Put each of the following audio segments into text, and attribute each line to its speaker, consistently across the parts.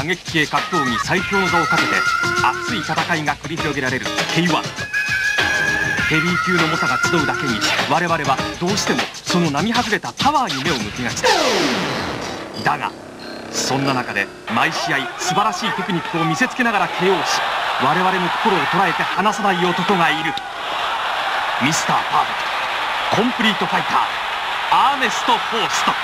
Speaker 1: 撃系格闘技最強の座をかけて熱い戦いが繰り広げられる K1。ヘビー級の猛者が集うだけに我々はどうしてもその並外れたパワーに目を向きがちだが、そんな中で毎試合素晴らしいテクニックを見せつけながら KO し、我々の心を捉えて離さない男がいる。ミスターパーフェクト、コンプリートファイター、アーネスト・フォースト。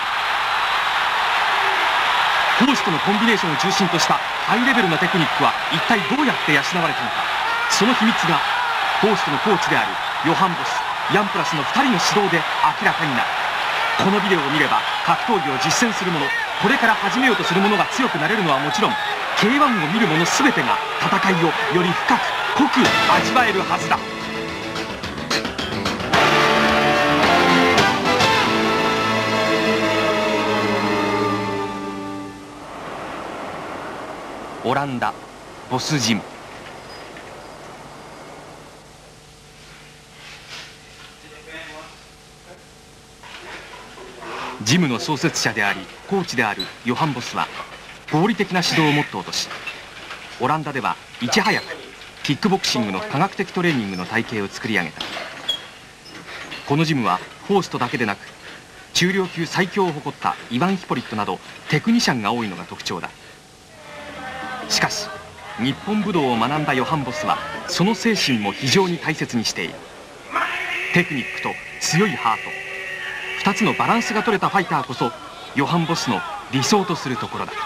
Speaker 1: フォーストのコンビネーションを中心としたハイレベルなテクニックは一体どうやって養われたのか。その秘密がフォーストのコーチであるヨハン・ボス、ヤンプラスの2人の指導で明らかになる。このビデオを見れば格闘技を実践する者、これから始めようとする者が強くなれるのはもちろん、 K1 を見る者全てが戦いをより深く濃く味わえるはずだ。オランダボスジム。ジムの創設者でありコーチであるヨハン・ボスは合理的な指導をモットーとし、オランダではいち早くキックボクシングの科学的トレーニングの体系を作り上げた。このジムはフォーストだけでなく中量級最強を誇ったイワン・ヒポリットなどテクニシャンが多いのが特徴だ。しかし日本武道を学んだヨハン・ボスはその精神も非常に大切にしている。テクニックと強いハート、2つのバランスが取れたファイターこそヨハン・ボスの理想とするところだ。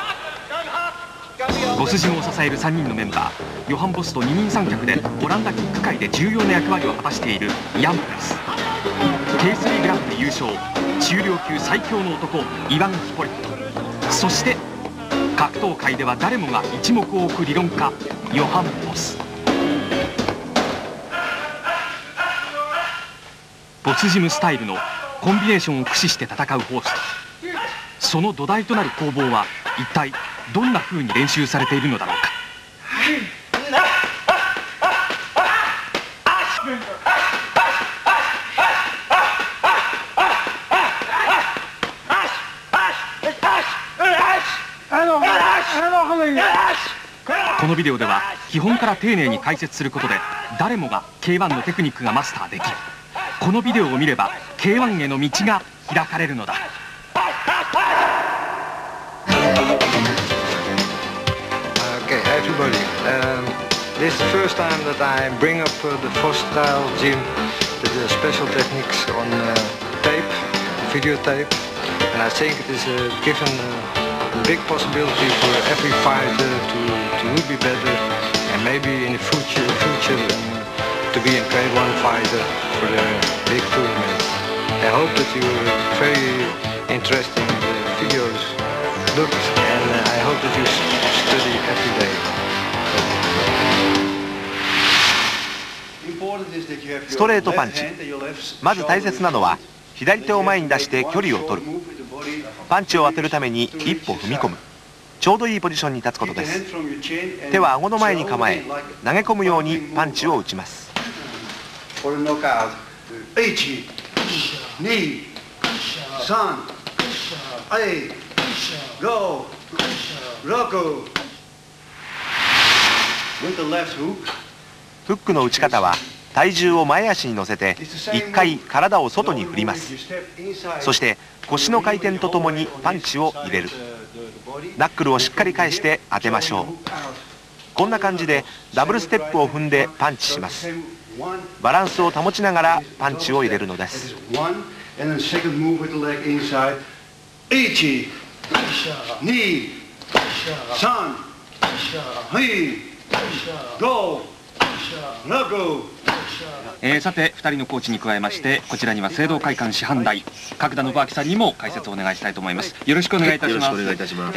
Speaker 1: ボスジムを支える3人のメンバー、ヨハン・ボスと二人三脚でオランダキック界で重要な役割を果たしているヤンプラス、 K3 グランプリ優勝、中量級最強の男イワン・ヒポリット、そして格闘界では誰もが一目を置く理論家ヨハン・ボス。ボスジムスタイルのコンビネーションを駆使して戦うフォースト、その土台となる攻防は一体どんな風に練習されているのだろうか。このビデオでは基本から丁寧に解説することで誰もが K1 のテクニックがマスターできる。このビデオを見れば K1 への道が開かれるのだ。
Speaker 2: Okay, everybody. This is the first time that I bring up the Foss-style gym, the special techniques on tape, videotape, and I think it is given a big possibility for every fighter to be better, and maybe in the future to be a K1 fighter for the big tournaments. I hope that you are very interested in the videos looked, and I hope that you study every day.
Speaker 3: ストレートパンチ。まず大切なのは左手を前に出して距離を取る。パンチを当てるために一歩踏み込む。ちょうどいいポジションに立つことです。手は顎の前に構え投げ込むようにパンチを打ちます。フックの打ち方は体重を前足に乗せて1回体を外に振ります。そして腰の回転とともにパンチを入れる。ナックルをしっかり返して当てましょう。こんな感じでダブルステップを踏んでパンチします。バランスを保ちながらパンチを入れるのです。
Speaker 1: さて2人のコーチに加えましてこちらには聖堂会館師範代角田信明さんにも解説をお願いしたいと思います。よろしくお願いいたします。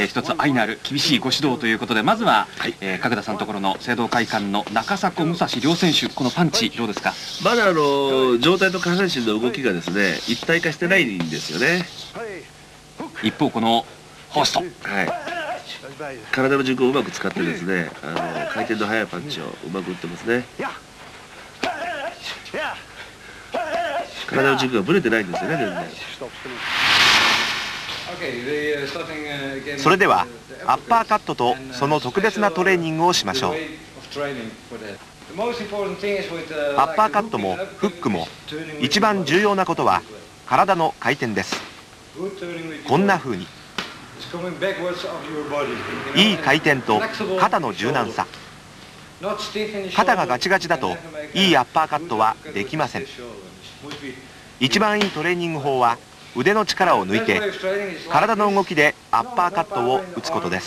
Speaker 1: 一つ愛のある厳しいご指導ということで、まずは、角田さんのところの聖堂会館の中迫武蔵両選手、このパンチどうですか。
Speaker 4: まだ上体と下半身の動きがですね一体化してないんですよね。
Speaker 1: 一方このホースト、
Speaker 4: 体の軸をうまく使ってですね回転の速いパンチをうまく打ってますね。体の軸がぶれてないんですよね、全然。
Speaker 3: それではアッパーカットとその特別なトレーニングをしましょう。アッパーカットもフックも一番重要なことは体の回転です。こんな風にいい回転と肩の柔軟さ、肩がガチガチだといいアッパーカットはできません。一番いいトレーニング法は腕の力を抜いて体の動きでアッパーカットを打つことです。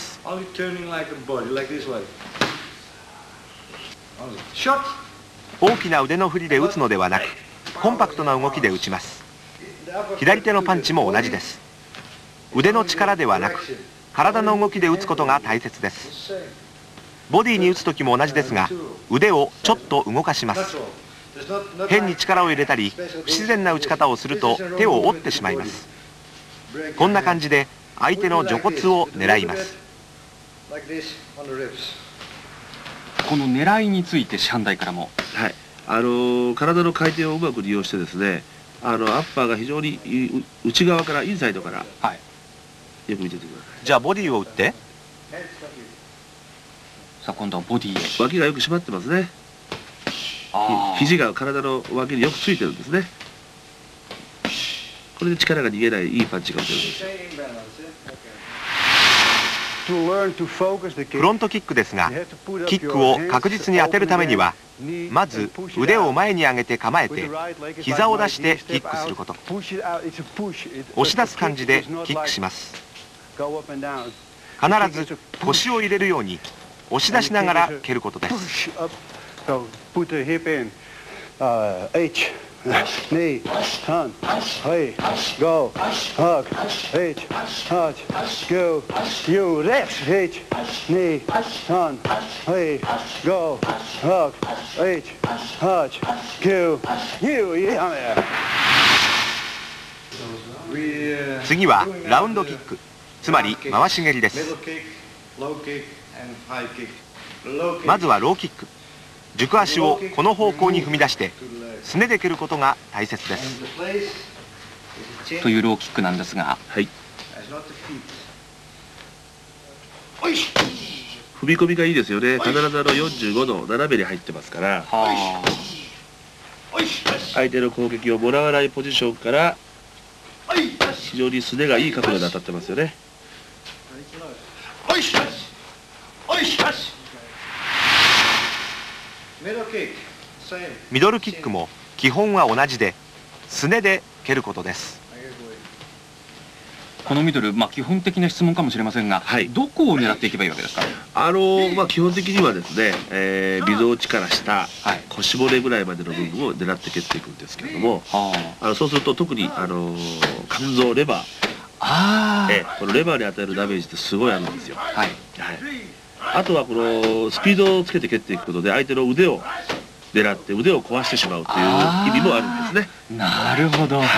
Speaker 3: 大きな腕の振りで打つのではなくコンパクトな動きで打ちます。左手のパンチも同じです。腕の力ではなく体の動きで打つことが大切です。ボディに打つ時も同じですが腕をちょっと動かします。変に力を入れたり不自然な打ち方をすると手を折ってしまいます。こんな感じで相手の除骨を狙います。
Speaker 1: この狙いについて師範代からも、
Speaker 4: はい、体の回転をうまく利用してですね、アッパーが非常に内側からインサイドから、はい、よく見ててください。
Speaker 3: じゃあボディを打って。
Speaker 1: さあ今度はボディへ。
Speaker 4: 脇がよく締まってますね。肘が体の脇によくついてるんですね。これで力が逃げないいいパンチが打てるんです。
Speaker 3: フロントキックですがキックを確実に当てるためにはまず腕を前に上げて構えて膝を出してキックすること。押し出す感じでキックします。必ず腰を入れるように押し出しながら蹴ることです。knee, turn, hey, go, hug, hit, touch, go, you, left, hit, knee, turn, hey, go, hug, hit, touch, go, you, yeah. 次はラウンドキック、つまり回し蹴りです。まずはローキック、軸足をこの方向に踏み出してすねで蹴ることが大切です。
Speaker 1: というローキックなんですが、
Speaker 4: はい、踏み込みがいいですよね。必ず45度斜めに入ってますから、相手の攻撃をもらわないポジションから非常にすねがいい角度で当たってますよね。
Speaker 3: ミドルキックも基本は同じですねで蹴ることです。
Speaker 1: このミドル、基本的な質問かもしれませんが、はい、どこを狙っていけばいいわけですか。
Speaker 4: 基本的にはですね、みぞおちから下、はい、腰骨ぐらいまでの部分を狙って蹴っていくんですけれども、そうすると特に肝臓レバー、このレバーに与えるダメージってすごいあるんですよ。はいはい、あとはこのスピードをつけて蹴っていくことで相手の腕を狙って腕を壊してしまうという意味もあるんですね。
Speaker 1: なるほど。はい。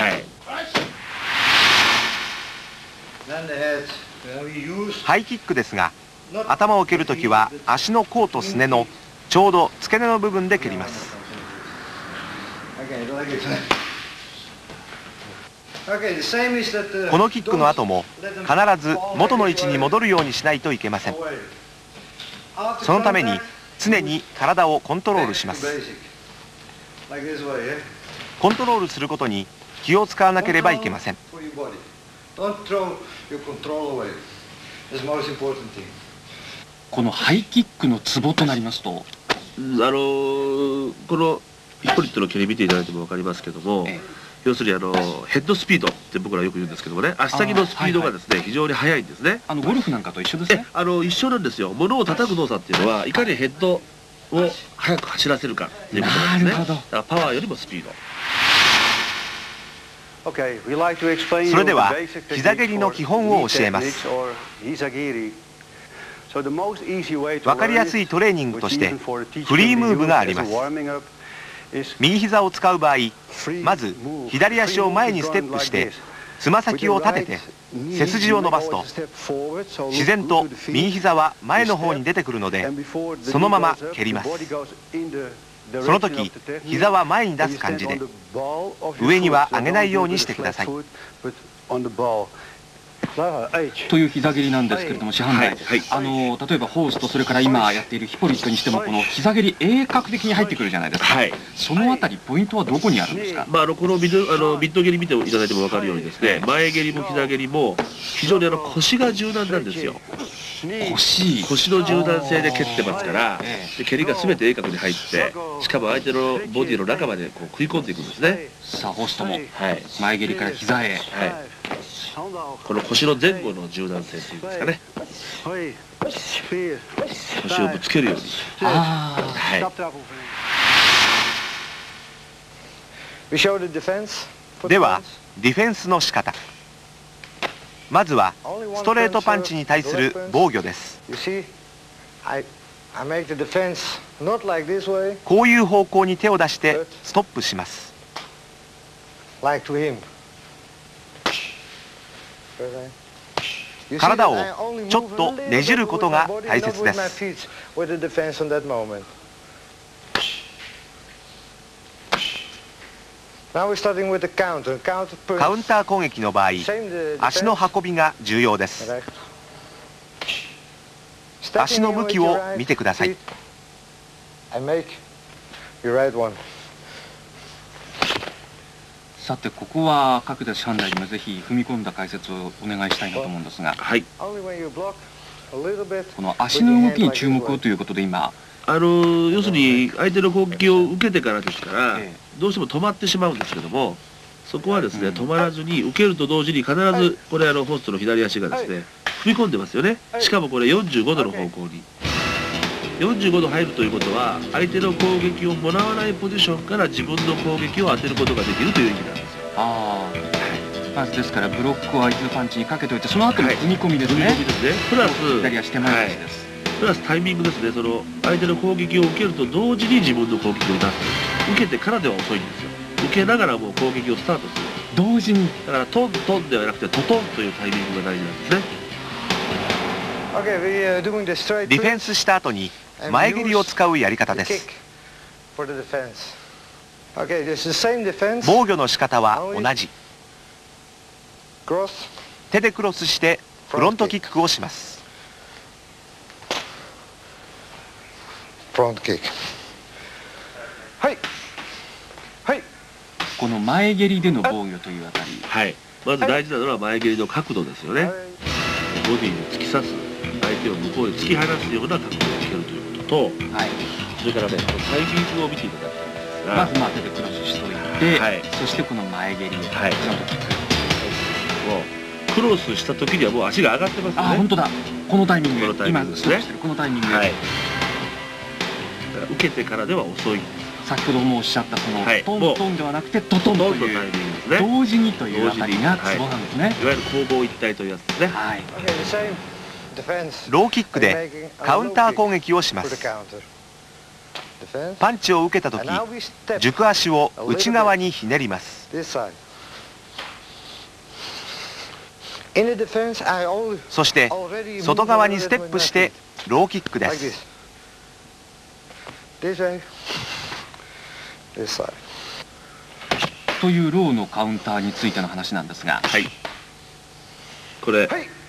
Speaker 3: ハイキックですが頭を蹴るときは足の甲とすねのちょうど付け根の部分で蹴ります。このキックの後も必ず元の位置に戻るようにしないといけません。そのために常に体をコントロールします。コントロールすることに気を使わなければいけません。
Speaker 1: このハイキックのツボとなりますと、
Speaker 4: このヒポリットの蹴り見ていただいても分かりますけども、要するにヘッドスピードって僕らよく言うんですけどもね、足先のスピードがですね、非常に速いんですね。
Speaker 1: ゴルフなんかと一緒ですね。
Speaker 4: 一緒なんですよ。物を叩く動作っていうのはいかにヘッドを速く走らせるかっていうことなんですね。だからパワーよりもスピード。
Speaker 3: それでは膝蹴りの基本を教えます。分かりやすいトレーニングとしてフリームーブがあります。右膝を使う場合、まず左足を前にステップしてつま先を立てて背筋を伸ばすと自然と右膝は前の方に出てくるのでそのまま蹴ります。その時膝は前に出す感じで上には上げないようにしてください。
Speaker 1: という膝蹴りなんですけれども、師範代、
Speaker 4: はいはい、
Speaker 1: 例えばホースト、それから今やっているヒポリットにしても、この膝蹴り、鋭角的に入ってくるじゃないですか、
Speaker 4: はい、
Speaker 1: そのあたり、ポイントはどこにあるんですか。
Speaker 4: このビット蹴り見ていただいても分かるようにですね、前蹴りも膝蹴りも非常に腰が柔軟なんですよ。腰の柔軟性で蹴ってますから、で蹴りが全て鋭角に入って、しかも相手のボディの中までこう食い込んでいくんですね。
Speaker 1: さあホーストも、
Speaker 4: はい、
Speaker 1: 前蹴りから膝へ、
Speaker 4: はい、この腰の前後の柔軟性というんですかね、腰をぶつけるように。
Speaker 1: ああ、
Speaker 4: はい、
Speaker 3: ではディフェンスの仕方。まずはストレートパンチに対する防御です。こういう方向に手を出してストップします。体をちょっとねじることが大切です。カウンター攻撃の場合、足の運びが重要です。足の向きを見てください。
Speaker 1: さてここは角田師範代にもぜひ踏み込んだ解説をお願いしたいなと思うんですが、
Speaker 4: はい、
Speaker 1: この足の動きに注目をということで今
Speaker 4: 要するに相手の攻撃を受けてからですから、どうしても止まってしまうんですけども、そこはですね、止まらずに受けると同時に必ずこれホーストの左足がですね踏み込んでますよね。しかもこれ45度の方向に45度入るということは、相手の攻撃をもらわないポジションから自分の攻撃を当てることができるという意味なんですよ。
Speaker 1: まずですからブロックを相手のパンチにかけておいて、その後の踏み込みですね。
Speaker 4: プラス
Speaker 1: 左足手前足です。
Speaker 4: プラスタイミングですね。その相手の攻撃を受けると同時に自分の攻撃を出す。受けてからでは遅いんですよ。受けながらもう攻撃をスタートする。
Speaker 1: 同時に。
Speaker 4: だからトントンではなくてトトンというタイミングが大事なんですね。
Speaker 3: ディフェンスした後に前蹴りを使うやり方です。防御の仕方は同じ。手でクロスしてフロントキックをします。
Speaker 1: この前蹴りでの防御というあたり、
Speaker 4: はい、まず大事なのは前蹴りの角度ですよね。ボディに突き刺す、相手を向こうに突き放すような角度で蹴るということと、はい、それからね、このタイミングを見ていただきたいんですが、
Speaker 1: まず手でクロスしておいて、はい、そしてこの前蹴り、はい、フロントキック。
Speaker 4: クロスした時にはもう足が上がってますよね。
Speaker 1: 本当だ。このタイミング、
Speaker 4: 今ですね。
Speaker 1: このタイミング。
Speaker 4: はい。だから受けてからでは遅い。
Speaker 1: 先ほどもおっしゃったその、トントンではなくてトトンという
Speaker 4: タイミングですね。
Speaker 1: 同時にというあたりがツボなんですね。
Speaker 4: いわゆる攻防一体というやつですね。
Speaker 1: はい。
Speaker 3: ローキックでカウンター攻撃をします。パンチを受けた時、軸足を内側にひねります。そして外側にステップしてローキックです。
Speaker 1: というローのカウンターについての話なんですが、
Speaker 4: はい、これ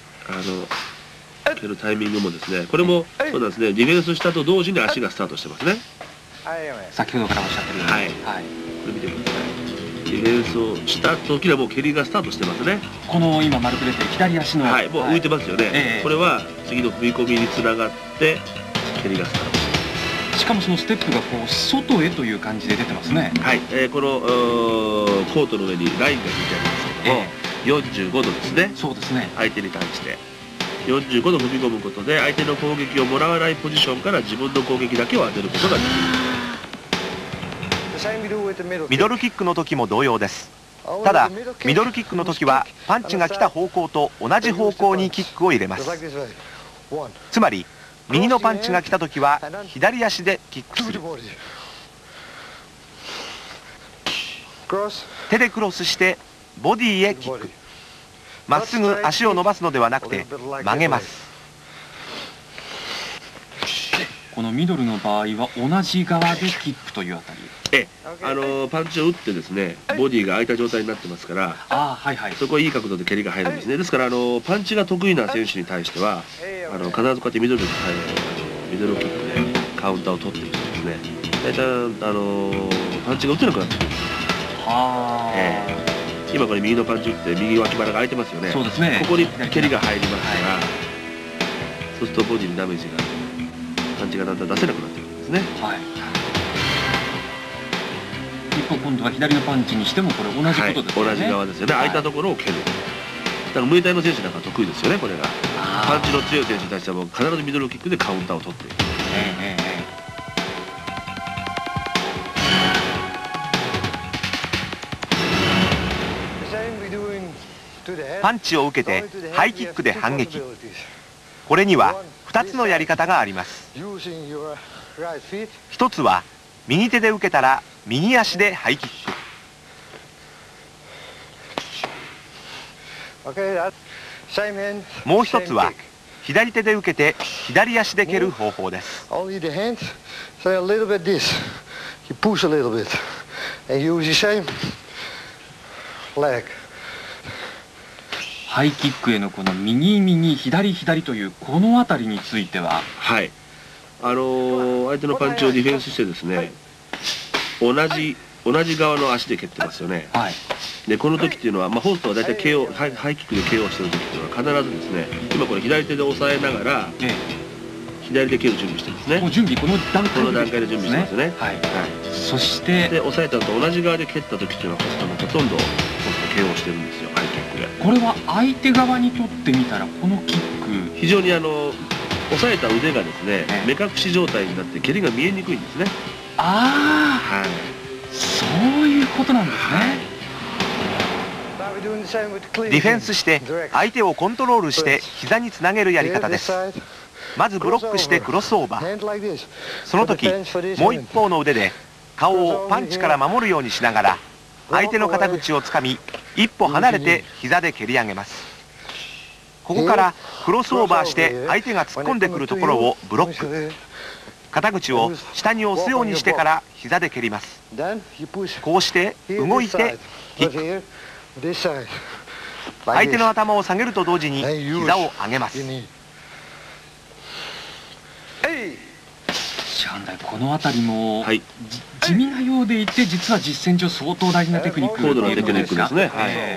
Speaker 4: 蹴るタイミングもですね、これもそうなんですね。ディフェンスしたと同時に足がスタートしてますね。
Speaker 1: 先ほどからおっしゃってるように、
Speaker 4: はい、これ見てください。ディフェンスをした時はもう蹴りがスタートしてますね。
Speaker 1: この今丸く出て左足の、
Speaker 4: はい、もう浮いてますよね。これは次の踏み込みにつながって蹴りがスタート。
Speaker 1: しかもそのステップがこう外へという感じで出てますね。
Speaker 4: はい、このコートの上にラインが引いてありますけども、45度ですね。
Speaker 1: そうですね。
Speaker 4: 相手に対して45度踏み込むことで、相手の攻撃をもらわないポジションから自分の攻撃だけを当てることができる。
Speaker 3: ミドルキックの時も同様です。ただミドルキックの時はパンチが来た方向と同じ方向にキックを入れます。つまり右のパンチが来た時は左足でキックする。手でクロスしてボディへキック。まっすぐ足を伸ばすのではなくて曲げます。
Speaker 1: このミドルの場合は同じ側でキックというあたり。
Speaker 4: パンチを打ってですね、ボディが開いた状態になってますから、
Speaker 1: はいはい、
Speaker 4: そこはいい角度で蹴りが入るんですね。ですからパンチが得意な選手に対しては必ずこうやってミドルキックでカウンターを取っていくとですね、大体パンチが打てなくなってくるんですよ。今これ右のパンチ打って右脇腹が開いてますよね。
Speaker 1: そうですね。
Speaker 4: ここに蹴りが入りますから、そうするとボディにダメージが、パンチがだんだん出せなくなってくるんですね。
Speaker 1: 一方今度は左のパンチにしてもこれ同じことですよね。
Speaker 4: 同じ側ですよね。開いたところを蹴る。だからムエタイの選手なんか得意ですよね、これが。パンチの強い選手に対してはもう必ずミドルキックでカウンターを取っていく。
Speaker 3: パンチを受けてハイキックで反撃。これには2つのやり方があります。一つは右手で受けたら右足でハイキック。もう一つは左手で受けて左足で蹴る方法です。
Speaker 1: ハイキックへのこの右右左左というこの辺りについては、
Speaker 4: 相手のパンチをディフェンスしてですね、同じ側の足で蹴ってますよね。でこの時っていうのは、ホーストは大体KO、ハイキックで KO してる時っていうのは必ずですね、今これ左手で押さえながら、左で蹴る準備してるんですね。
Speaker 1: 準備この段
Speaker 4: 階で準備してますね。
Speaker 1: そして
Speaker 4: で押さえたのと同じ側で蹴った時っていうのはホトンどKO してるんですよ、ハイキックで。
Speaker 1: これは相手側にとってみたらこのキック
Speaker 4: 非常に押さえた腕がですね、目隠し状態になって蹴りが見えにくいんですね。
Speaker 1: そういうことなんですね。
Speaker 3: ディフェンスして相手をコントロールして膝につなげるやり方です。まずブロックしてクロスオーバー。その時もう一方の腕で顔をパンチから守るようにしながら相手の肩口をつかみ一歩離れて膝で蹴り上げます。ここからクロスオーバーして相手が突っ込んでくるところをブロック。肩口を下に押すようにしてから膝で蹴ります。こうして動いてキック。相手の頭を下げると同時に膝を上げます。
Speaker 1: この辺りも地味なようでいて実は実戦上相当大事なテクニック
Speaker 4: 高度なテクニックですね。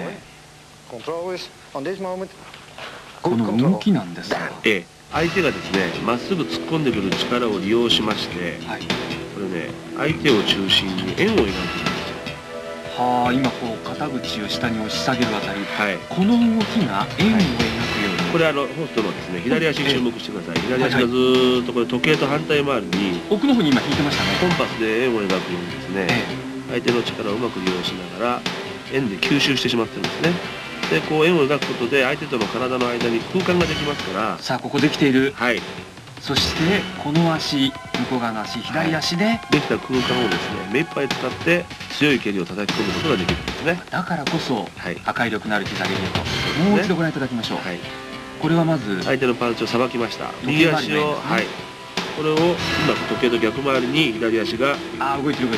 Speaker 1: この動きなんですが、
Speaker 4: 相手がですねまっすぐ突っ込んでくる力を利用しまして、これね相手を中心に円を描いているんですよ。
Speaker 1: 今こう肩口を下に押し下げるあたり、この動きが円を描くように、
Speaker 4: これホストのですね左足に注目してください。左足がずーっとこれ時計と反対回りに
Speaker 1: 奥の方に今引いてましたね。
Speaker 4: コンパスで円を描くようにですね、相手の力をうまく利用しながら円で吸収してしまってるんですね。でこう円を描くことで相手との体の間に空間ができますから。
Speaker 1: さあここできている。そしてこの足、向こう側の足、左足で
Speaker 4: できた空間をですね目いっぱい使って強い蹴りを叩き込むことができるんですね。
Speaker 1: だからこそ破壊力のある膝蹴りと。もう一度ご覧いただきましょう。これはまず
Speaker 4: 相手のパンチをさばきました。右足をこれをうまく時計と逆回りに左足が
Speaker 1: 動いてる。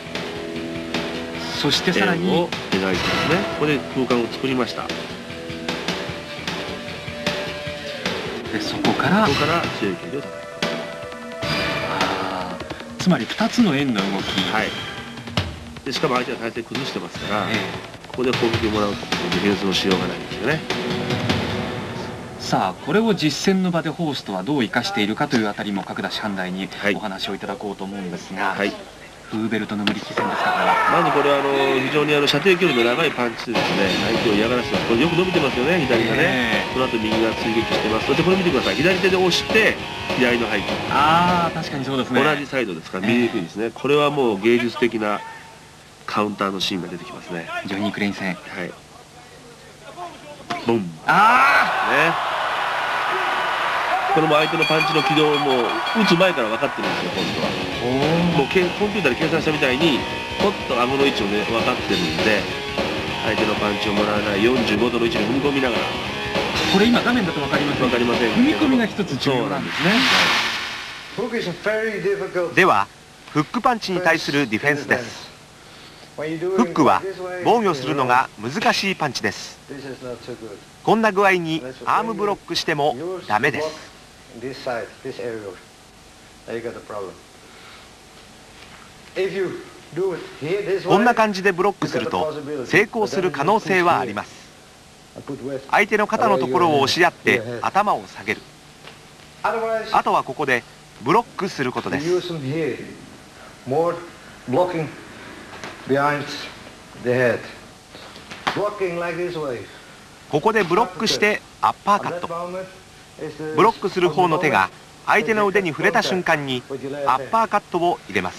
Speaker 1: そしてさらに
Speaker 4: 円を描いてますね。ここで空間を作りました。
Speaker 1: でそこから
Speaker 4: 強い蹴りを叩く。
Speaker 1: つまり2つの円の動き。
Speaker 4: でしかも相手が体勢崩してますから、ここで攻撃をもらうとディフェンスのしようがないんですよね。
Speaker 1: さあこれを実戦の場でホーストはどう生かしているかというあたりも角田師範代にお話をいただこうと思うんですが、フーベルトの無力戦ですか。
Speaker 4: まずこれは非常に射程距離の長いパンチでですね相手を嫌がらせてます。これよく伸びてますよね、左がね。この後右が追撃してます。そしてこれ見てください。左手で押して左のハイキック。
Speaker 1: 確かにそうですね。
Speaker 4: 同じサイドですから見にくいですね。これはもう芸術的なカウンターのシーンが出てきますね。
Speaker 1: ジョニー・クレイン戦。
Speaker 4: ボン。これも相手のパンチの軌道も打つ前から分かってるんですよ、今度は。もうコンピューターで計算したみたいにポッと顎の位置をね分かってるんで、相手のパンチをもらわない45度の位置に踏み込みながら。
Speaker 1: これ今画面だと分かりません。
Speaker 4: 分かりません。
Speaker 1: 踏み込みが一つ重要なんですね。
Speaker 3: ではフックパンチに対するディフェンスです。フックは防御するのが難しいパンチです。こんな具合にアームブロックしてもダメです。こんな感じでブロックすると成功する可能性はあります。相手の肩のところを押し合って頭を下げる。あとはここでブロックすることです。ここでブロックしてアッパーカット。ブロックする方の手が相手の腕に触れた瞬間にアッパーカットを入れます。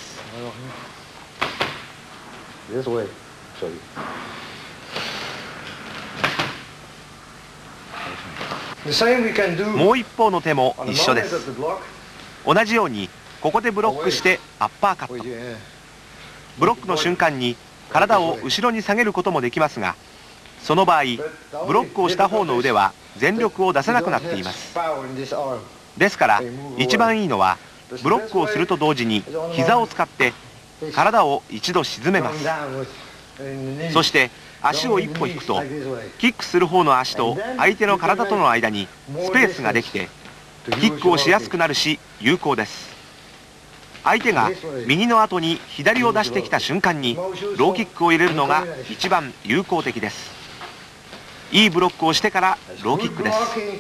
Speaker 3: もう一方の手も一緒です。同じようにここでブロックしてアッパーカット。ブロックの瞬間に体を後ろに下げることもできますが、その場合ブロックをした方の腕は全力を出せなくなっています。ですから一番いいのはブロックをすると同時に膝を使って体を一度沈めます。そして足を一歩引くとキックする方の足と相手の体との間にスペースができてキックをしやすくなるし有効です。相手が右の後に左を出してきた瞬間にローキックを入れるのが一番有効的です。いいブロックをしてからローキックです。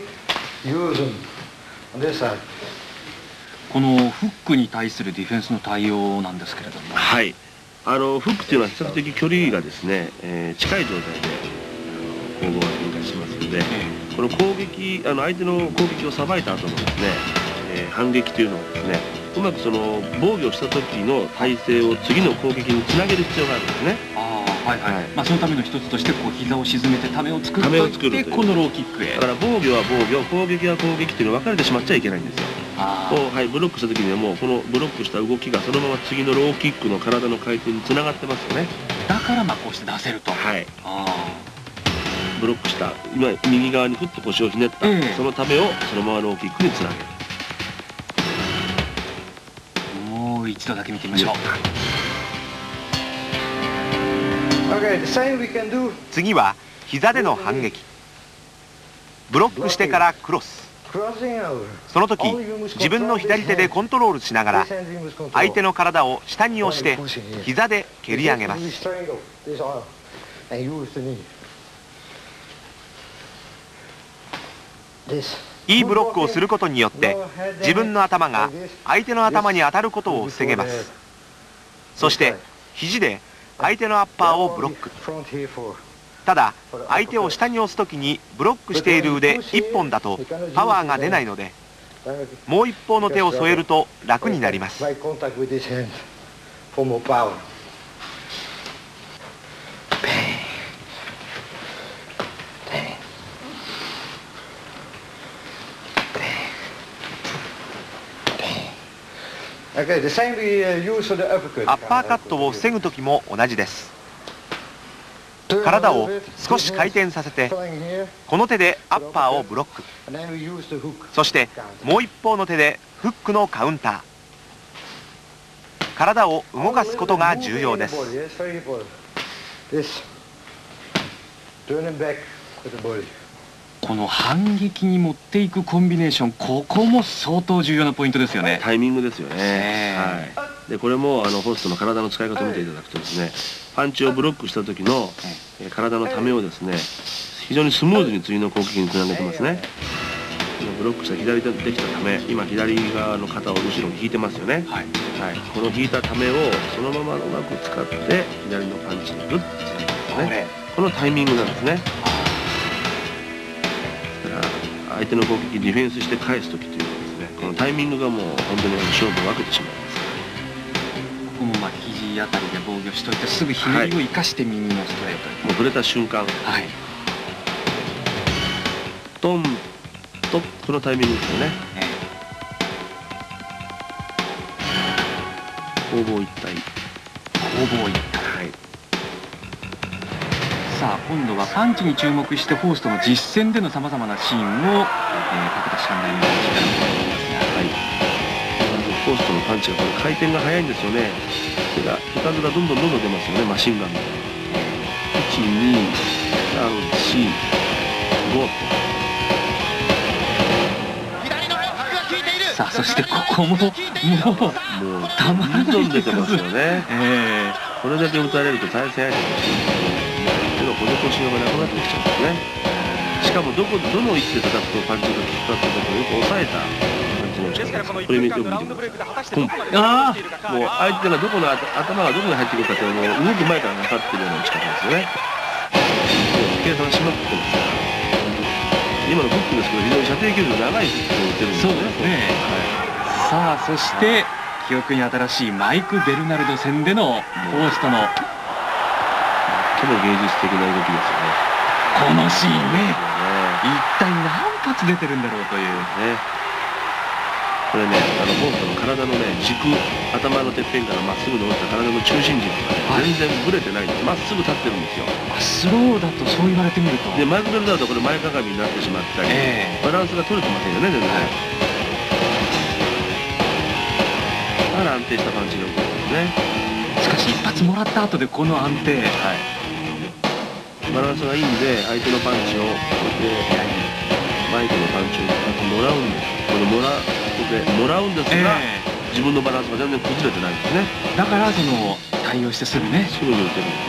Speaker 1: このフックに対するディフェンスの対応なんですけれども、
Speaker 4: はい、フックというのは比較的距離がですね、近い状態で攻防が展開しますので、この攻撃相手の攻撃をさばいた後のですね、反撃というのはですね、うまくその防御した時の体勢を次の攻撃につなげる必要があるんですね。
Speaker 1: そのための一つとしてこう膝を沈めてためを作るといってこのローキックへ。
Speaker 4: だから防御は防御、攻撃は攻撃というのは分かれてしまっちゃいけないんですよ。ブロックした時にはもうこのブロックした動きがそのまま次のローキックの体の回転につながってますよね。
Speaker 1: だからこうして出せると。
Speaker 4: ブロックした今右側にふっと腰をひねった、そのためをそのままローキックにつなげる。
Speaker 1: もう一度だけ見てみましょう。
Speaker 3: 次は膝での反撃。ブロックしてからクロス。その時自分の左手でコントロールしながら相手の体を下に押して膝で蹴り上げます。いいブロックをすることによって自分の頭が相手の頭に当たることを防げます。そして肘で相手のアッパーをブロック。ただ相手を下に押す時にブロックしている腕1本だとパワーが出ないので、もう一方の手を添えると楽になります。アッパーカットを防ぐ時も同じです。体を少し回転させてこの手でアッパーをブロック。そしてもう一方の手でフックのカウンター。体を動かすことが重要です。
Speaker 1: この反撃に持っていくコンビネーション、ここも相当重要なポイントですよね。
Speaker 4: タイミングですよね。でこれもホストの体の使い方を見ていただくとですね、パンチをブロックした時の体のためをですね、非常にスムーズに次の攻撃につなげてますね。ブロックした左手でできたため、今左側の肩を後ろに引いてますよね。この引いたためをそのままうまく使って左のパンチにグッとつなげますね。このタイミングなんですね。相手の攻撃ディフェンスして返す時というのはですね、このタイミングがもう本当に勝負を分けてしまいます。
Speaker 1: ここも肘あたりで防御しといてすぐひねりを生かして右のストレートに、
Speaker 4: もう触れた瞬間、トンとこのタイミングですよね。攻防一体。
Speaker 1: さあ今度はパンチに注目してホーストの実戦でのさまざまなシーンを、武田士官大名の力を見ていますが、
Speaker 4: ポストのパンチがこれ回転が速いんですよね。それが手数がどんどん出ますよね、マシンガンみたいな。12345と。
Speaker 1: さあそしてここもたまらない
Speaker 4: どんどん出てますよね。これだけ打たれると対戦相手として手の施しようがなくなってきちゃうんですね。しかもどの位置で叩くとパンチが効くかっていうことをよく抑えたパンチの打ち方です。これ見てみてください。もう相手がどこの頭がどこに入ってくるかっていうのを動く前から分かってるような打ち方ですよね。計算しまくってますから。今のフックですけど非常に射程距離の長いフックを打てるんですね。
Speaker 1: そうですね。さあそして記憶に新しいマイク・ベルナルド戦でのポーストの
Speaker 4: 最も芸術的な動きですよね。
Speaker 1: このシーンね、一体何発出てるんだろうという
Speaker 4: ね。これね、ポーストの体のね軸、頭のてっぺんからまっすぐ伸びた体の中心軸がね、全然ブレてないんです。まっすぐ立ってるんですよ。
Speaker 1: スローだとそう言われてみると、
Speaker 4: でマイク・ベルナルドはこれ前かがみになってしまったり、バランスが取れてませんよね、全然。だから安定したパンチ力ですね。
Speaker 1: しかし一発もらった後でこの安定、
Speaker 4: バランスがいいんで相手のパンチをマイクのパンチを一発もらうんです。これもらうんですが、自分のバランスが全然崩れてないんですね。
Speaker 1: だからその対応してすぐね、
Speaker 4: すぐに打てるん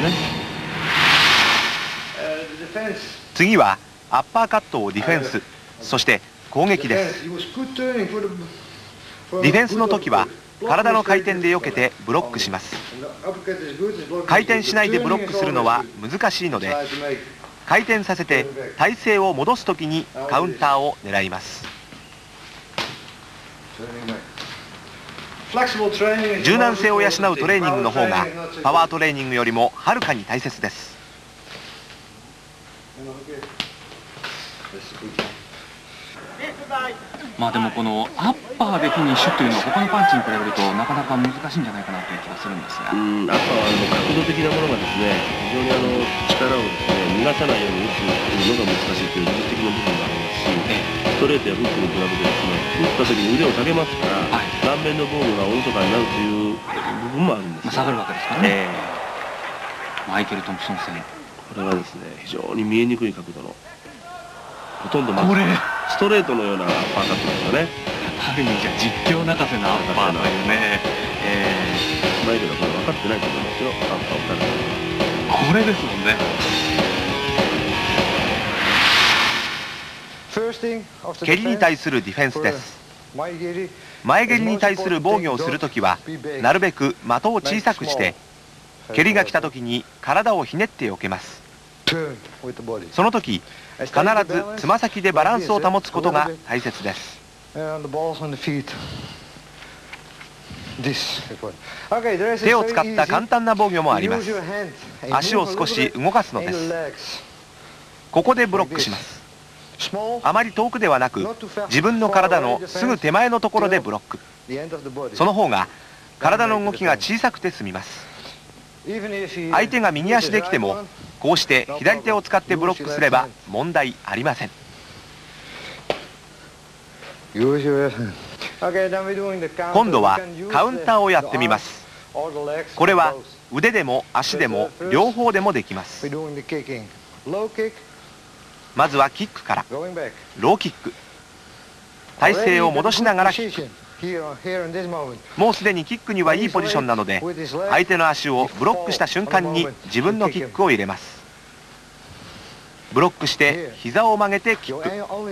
Speaker 4: ですね。
Speaker 3: 次はアッパーカットをディフェンス、そして攻撃です。ディフェンスの時は体の回転で避けてブロックします。回転しないでブロックするのは難しいので、回転させて体勢を戻す時にカウンターを狙います。柔軟性を養うトレーニングの方がパワートレーニングよりもはるかに大切です。
Speaker 1: まあでもこのアッパーでフィニッシュというのは他のパンチに比べるとなかなか難しいんじゃないかなという気がするんですが、
Speaker 4: アッパーは角度的なものがですね、非常に力をですね逃がさないように打つのが難しいという技術的な部分がありますし、ストレートやフックに比べてですね、打った時に腕を下げますから、顔面の防御がおろそかになるという部分もあるんです。
Speaker 1: 下がるわけですからね。マイケル・トンプソン戦、
Speaker 4: これはですね非常に見えにくい角度のほとんど
Speaker 1: これ
Speaker 4: ストレートのようなアッパーカットですよね。
Speaker 1: ある意味じゃ実況泣かせのアッパーというね、
Speaker 4: マイケルはこれ分かってないと思いますよ、アッパーを打たれた。
Speaker 1: これですもんね。
Speaker 3: 蹴りに対するディフェンスです。前蹴りに対する防御をするときはなるべく的を小さくして、蹴りが来たときに体をひねって避けます。その時必ずつま先でバランスを保つことが大切です。手を使った簡単な防御もあります。足を少し動かすのです。ここでブロックします。あまり遠くではなく、自分の体のすぐ手前のところでブロック。その方が体の動きが小さくて済みます。相手が右足で来ても、こうして左手を使ってブロックすれば問題ありません。今度はカウンターをやってみます。これは腕でも足でも両方でもできます。まずはキックからローキック、体勢を戻しながらキック。もうすでにキックにはいいポジションなので、相手の足をブロックした瞬間に自分のキックを入れます。ブロックして膝を曲げてキック。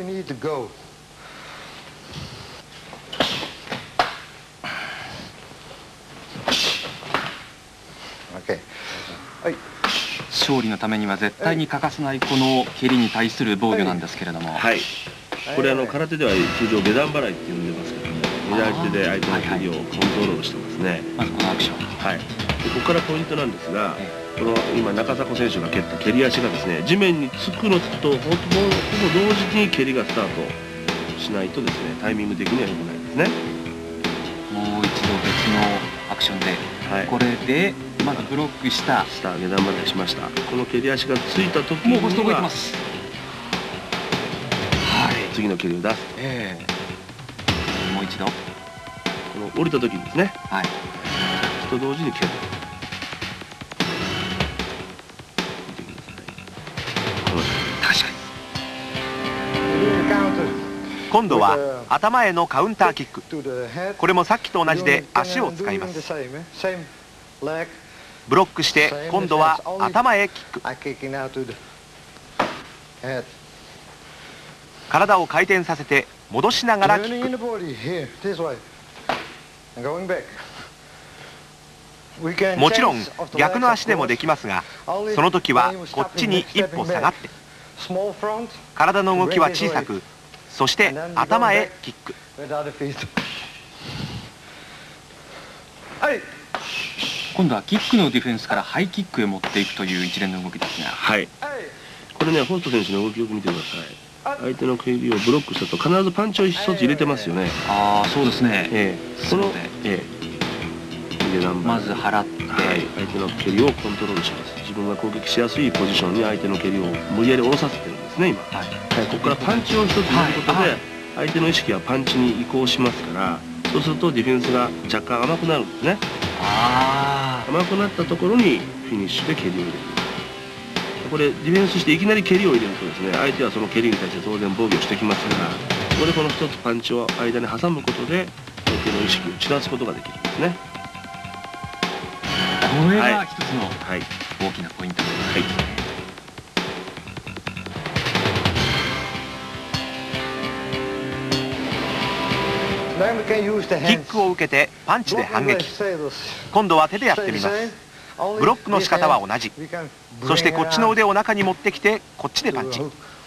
Speaker 1: 勝利のためには絶対に欠かせないこの蹴りに対する防御なんですけれども、
Speaker 4: これ空手では通常下段払いって呼んでますけども、左手で相手の蹴りをコントロールしてますね。
Speaker 1: まずこのアクション、
Speaker 4: でここからポイントなんですが、この今中迫選手が蹴った蹴り足がですね、地面につくのとほぼ同時に蹴りがスタートしないとですね、タイミング的には良くないですね。
Speaker 1: もう一度別のアクションで、これでまずブロックした
Speaker 4: 下下段までしました。この蹴り足がついた時に
Speaker 1: もうポスト動いてます。
Speaker 4: 次の蹴りを出す。
Speaker 1: もう一度
Speaker 4: この降りた時にですね、
Speaker 1: はい。
Speaker 4: と同時に蹴る。見てください。この
Speaker 1: 確かに。
Speaker 3: 今度は頭へのカウンターキック。これもさっきと同じで足を使います。ブロックして今度は頭へキック。体を回転させて戻しながらキック。もちろん逆の足でもできますが、その時はこっちに一歩下がって体の動きは小さく、そして頭へキック。
Speaker 1: 今度はキックのディフェンスからハイキックへ持っていくという一連の動きですが、
Speaker 4: はい、これね、ホスト選手の動きよく見てください。相手の蹴りをブロックしたと必ずパンチを一つ入れてますよね。
Speaker 1: ああ、そうですね。
Speaker 4: この
Speaker 1: まず払って、
Speaker 4: はい、相手の蹴りをコントロールします。自分が攻撃しやすいポジションに相手の蹴りを無理やり下ろさせてるんですね、今。はい、ここからパンチを一つ入れることで、相手の意識はパンチに移行しますから、そうするとディフェンスが若干甘くなるんですね。甘くなったところにフィニッシュで蹴りを入れる。これディフェンスしていきなり蹴りを入れるとですね、相手はその蹴りに対して当然防御してきますから、ここでこの一つパンチを間に挟むことで相手の意識を散らすことができるんですね。
Speaker 1: これが一つの大きなポイントです。はい、
Speaker 3: キックを受けてパンチで反撃。今度は手でやってみます。ブロックの仕方は同じ。そしてこっちの腕を中に持ってきてこっちでパンチ。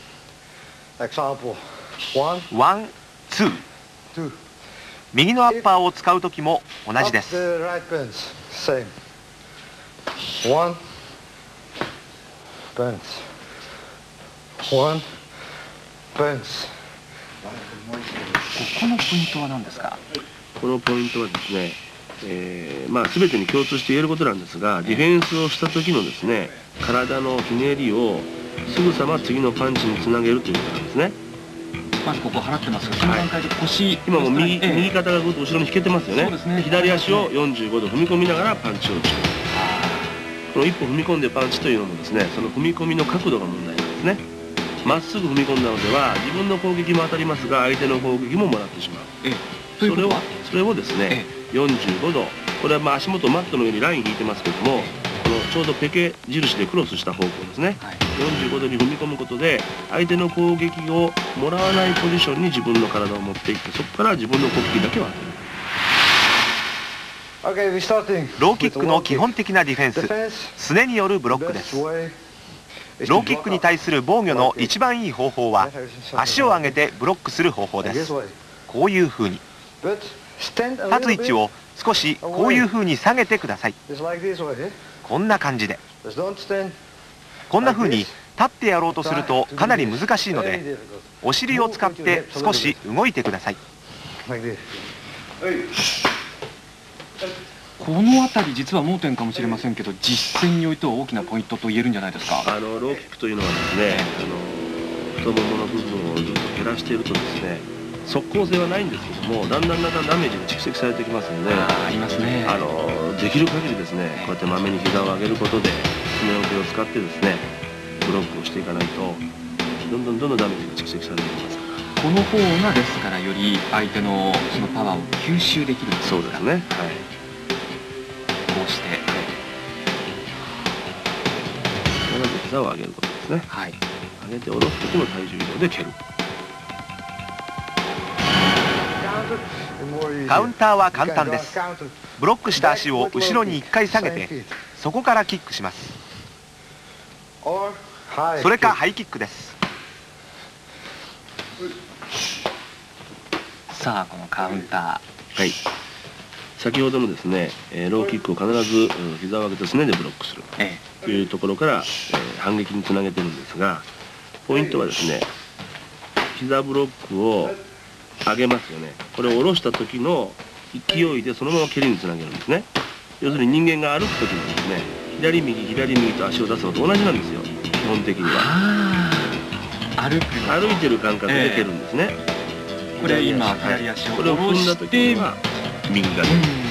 Speaker 3: ワン、ツー。右のアッパーを使う時も同じです。
Speaker 1: このポイントは何ですか？
Speaker 4: このポイントはですね、全てに共通して言えることなんですが、ディフェンスをした時のですね、体のひねりをすぐさま次のパンチにつなげるということなんですね。
Speaker 1: まずここ払ってますが、その段階で腰、
Speaker 4: 今も右肩がぐっと後ろに引けてますよね。左足を45度踏み込みながらパンチを打つ。この一歩踏み込んでパンチというのもですね、その踏み込みの角度が問題なんですね。まっすぐ踏み込んだのでは自分の攻撃も当たりますが、相手の攻撃ももらってしまう。それをですね、45度、これは足元マットの上にライン引いてますけども、このちょうどペケ印でクロスした方向ですね、45度に踏み込むことで相手の攻撃をもらわないポジションに自分の体を持っていって、そこから自分の攻撃だけを当てる。
Speaker 3: ローキックの基本的なディフェンス、すねによるブロックです。ローキックに対する防御の一番いい方法は足を上げてブロックする方法です。こういう風に立つ位置を少しこういう風に下げてください。こんな感じで。こんな風に立ってやろうとするとかなり難しいので、お尻を使って少し動いてください。
Speaker 1: この辺り実は盲点かもしれませんけど、実戦においては大きなポイントと言えるんじゃないですか。
Speaker 4: ローキックというのはですね、太ももの部分をずっと減らしているとですね、即効性はないんですけども、だんだんダメージが蓄積されてきますので、
Speaker 1: ありますね。
Speaker 4: できる限りですね、こうやってまめに膝を上げることで、爪の毛を使ってですね、ブロックをしていかないと、どんどんダメージが蓄積されていきますから。
Speaker 1: この方がですからより相手のそのパワーを吸収できるんですか。
Speaker 4: そうですね。はい。
Speaker 1: こうして、
Speaker 4: 必ず膝を上げることですね。
Speaker 1: はい。
Speaker 4: 上げて下ろす時の体重移動で蹴る。
Speaker 3: カウンターは簡単です。ブロックした足を後ろに1回下げて、そこからキックします。それかハイキックです。
Speaker 1: さあ、このカウンター、
Speaker 4: はい、先ほどのですね、ローキックを必ず膝を上げてすねでブロックするというところから、反撃につなげてるんですが、ポイントはですね、膝ブロックを上げますよね。これを下ろした時の勢いでそのまま蹴りにつなげるんですね。要するに人間が歩く時にですね、左右と足を出すのと同じなんですよ、基本的には。歩いてる感覚で蹴るんですね。
Speaker 1: これ今左足を下ろして
Speaker 4: 右がね。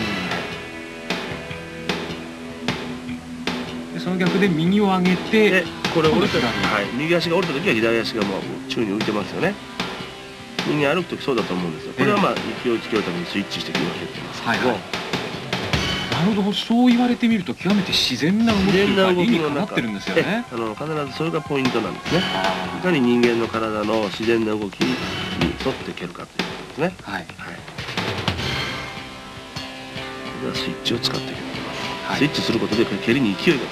Speaker 1: でその逆で右を上げて、
Speaker 4: でこれ降りた
Speaker 1: 今度左
Speaker 4: はい、右足が降りた時は左足がもう宙に浮いてますよね。右歩く時そうだと思うんですよ。これはまあ勢いつけるためにスイッチして切り分けてますけども、
Speaker 1: なるほど、そう言われてみると極めて自然な動きというか理にかなっ
Speaker 4: 中
Speaker 1: てるんですよね。
Speaker 4: 必ずそれがポイントなんですね。いかに人間の体の自然な動きに沿って蹴るかということですね。
Speaker 1: はい。
Speaker 4: はい。ではスイッチを使って蹴っていきます。
Speaker 1: はい
Speaker 4: スイッチすることで蹴りに勢いがつきます。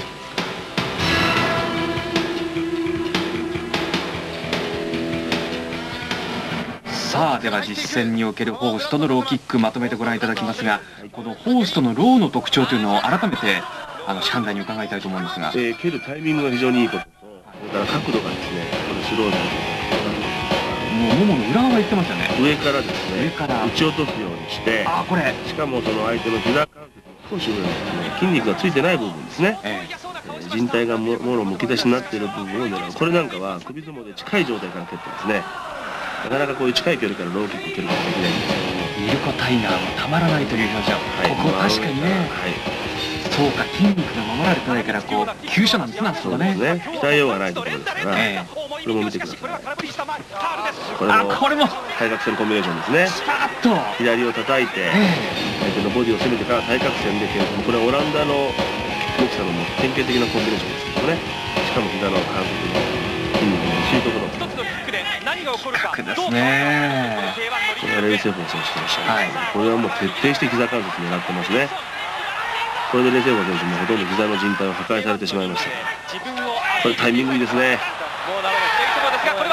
Speaker 1: さあ、では実践におけるホーストのローキックまとめてご覧いただきますが、このホーストのローの特徴というのを改めて師範代に伺いたいと思うんですが、
Speaker 4: 蹴るタイミングが非常にいいことと、それから角度がですね、これスローで
Speaker 1: もうももの裏側行ってますよね。
Speaker 4: 上からですね、
Speaker 1: 上から
Speaker 4: 打ち落とすようにして、
Speaker 1: ああ、これ、
Speaker 4: しかもその相手の膝関節の少し上にですね、筋肉がついてない部分ですね、人体がもろむき出しになっている部分を狙う。これなんかは首相撲で近い状態から蹴ってますね。なかなかこういう近い距離からローキックを蹴ることができないんですよ。
Speaker 1: イルコタイガーもたまらないという表情、ここ確かにね、
Speaker 4: はい、
Speaker 1: そうか、筋肉が守られてないからこう急所なんですな、そこね。
Speaker 4: 鍛えようがないところですから、これも見てください。これも
Speaker 1: これも
Speaker 4: 対角線コンビネーションですね。
Speaker 1: スパッと
Speaker 4: 左を叩いて相手のボディを攻めてから対角線で蹴る。これはオランダのキックボクサーのも典型的なコンビネーションですけどね。しかも膝の関節の筋肉の薄いところ
Speaker 1: 角ですね。
Speaker 4: これはレイセフォー選手でした、
Speaker 1: はい、
Speaker 4: これはもう徹底して膝関節狙ってますね。これでレイセフォー選手もほとんど膝の靭帯を破壊されてしまいました。これタイミングいいですね。これ